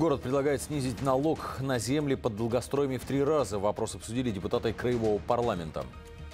Город предлагает снизить налог на земли под долгостроями в 3 раза. Вопрос обсудили депутаты Краевого парламента.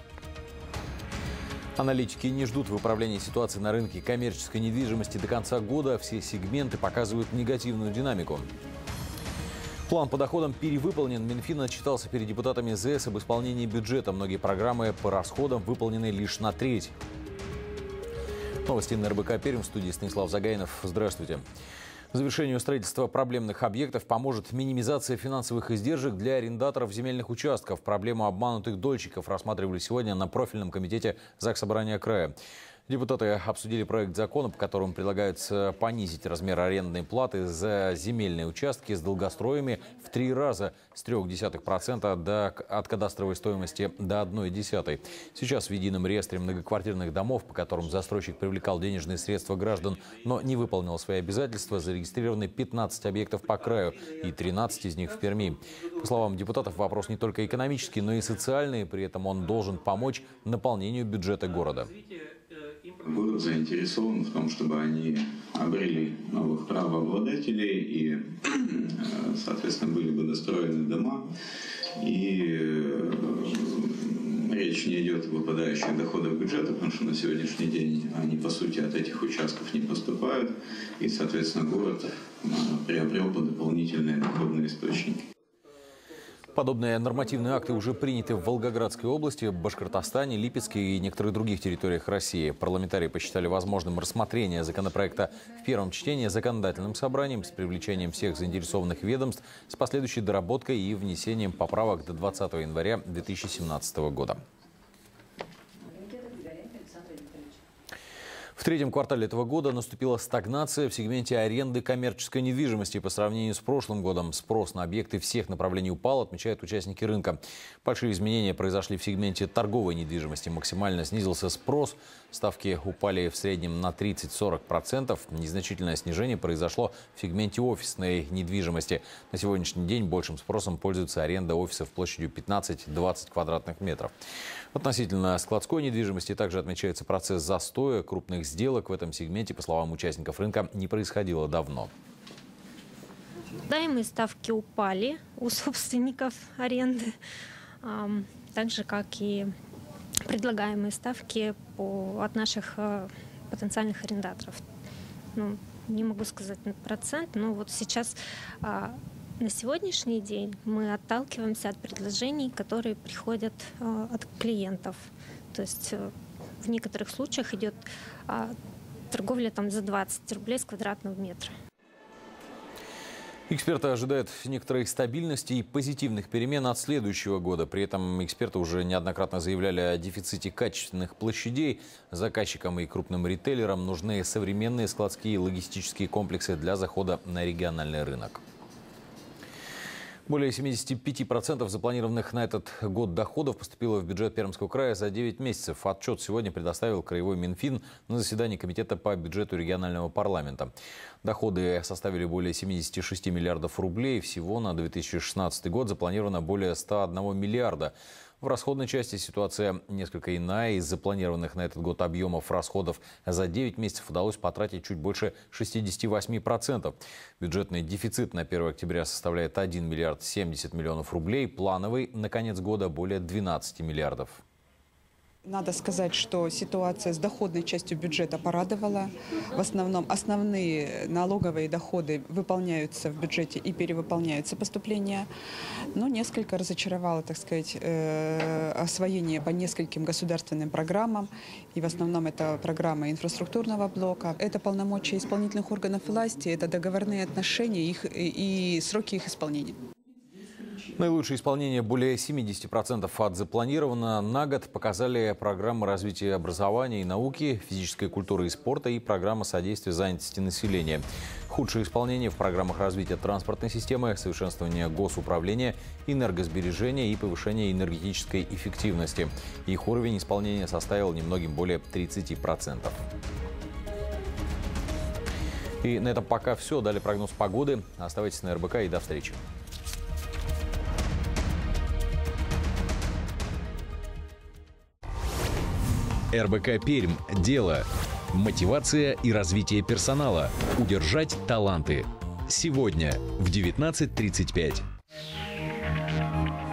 Аналитики не ждут выправления ситуации на рынке коммерческой недвижимости до конца года. Все сегменты показывают негативную динамику. План по доходам перевыполнен. Минфин отчитался перед депутатами ЗС об исполнении бюджета. Многие программы по расходам выполнены лишь на треть. Новости на РБК Пермь. В студии Станислав Загайнов. Здравствуйте. Завершению строительства проблемных объектов поможет минимизация финансовых издержек для арендаторов земельных участков. Проблему обманутых дольщиков рассматривали сегодня на профильном комитете Заксобрания края. Депутаты обсудили проект закона, по которому предлагается понизить размер арендной платы за земельные участки с долгостроями в 3 раза с 0,3% от кадастровой стоимости до 0,1. Сейчас в едином реестре многоквартирных домов, по которым застройщик привлекал денежные средства граждан, но не выполнил свои обязательства, зарегистрированы 15 объектов по краю и 13 из них в Перми. По словам депутатов, вопрос не только экономический, но и социальный. При этом он должен помочь наполнению бюджета города. Город заинтересован в том, чтобы они обрели новых правообладателей и, соответственно, были бы достроены дома. И речь не идет о выпадающих доходах бюджета, потому что на сегодняшний день они, по сути, от этих участков не поступают. И, соответственно, город приобрел бы дополнительные доходные источники. Подобные нормативные акты уже приняты в Волгоградской области, Башкортостане, Липецке и некоторых других территориях России. Парламентарии посчитали возможным рассмотрение законопроекта в первом чтении законодательным собранием с привлечением всех заинтересованных ведомств с последующей доработкой и внесением поправок до 20 января 2017 года. В третьем квартале этого года наступила стагнация в сегменте аренды коммерческой недвижимости по сравнению с прошлым годом. Спрос на объекты всех направлений упал, отмечают участники рынка. Большие изменения произошли в сегменте торговой недвижимости. Максимально снизился спрос. Ставки упали в среднем на 30-40%. Незначительное снижение произошло в сегменте офисной недвижимости. На сегодняшний день большим спросом пользуется аренда офисов площадью 15-20 квадратных метров. Относительно складской недвижимости также отмечается процесс застоя. Крупных сделок в этом сегменте, по словам участников рынка, не происходило давно. Ожидаемые ставки упали у собственников аренды, так же, как и предлагаемые ставки от наших потенциальных арендаторов. Не могу сказать процент, но вот сейчас на сегодняшний день мы отталкиваемся от предложений, которые приходят от клиентов. То есть в некоторых случаях идет торговля за 20 рублей с квадратного метра. Эксперты ожидают некоторой стабильности и позитивных перемен от следующего года. При этом эксперты уже неоднократно заявляли о дефиците качественных площадей. Заказчикам и крупным ритейлерам нужны современные складские и логистические комплексы для захода на региональный рынок. Более 75% запланированных на этот год доходов поступило в бюджет Пермского края за 9 месяцев. Отчет сегодня предоставил краевой Минфин на заседании комитета по бюджету регионального парламента. Доходы составили более 76 миллиардов рублей. Всего на 2016 год запланировано более 101 миллиарда. В расходной части ситуация несколько иная. Из запланированных на этот год объемов расходов за 9 месяцев удалось потратить чуть больше 68%. Бюджетный дефицит на 1 октября составляет 1 миллиард 70 миллионов рублей. Плановый на конец года более 12 миллиардов. Надо сказать, что ситуация с доходной частью бюджета порадовала. В основном основные налоговые доходы выполняются в бюджете и перевыполняются поступления. Но несколько разочаровало, так сказать, освоение по нескольким государственным программам. И в основном это программы инфраструктурного блока. Это полномочия исполнительных органов власти, это договорные отношения и сроки их исполнения. Наилучшее исполнение более 70% от запланированного на год показали программы развития образования и науки, физической культуры и спорта и программа содействия занятости населения. Худшее исполнение в программах развития транспортной системы, совершенствования госуправления, энергосбережения и повышения энергетической эффективности. Их уровень исполнения составил немногим более 30%. И на этом пока все. Далее прогноз погоды. Оставайтесь на РБК и до встречи. РБК Пермь. Дело. Мотивация и развитие персонала. Удержать таланты. Сегодня в 19:35.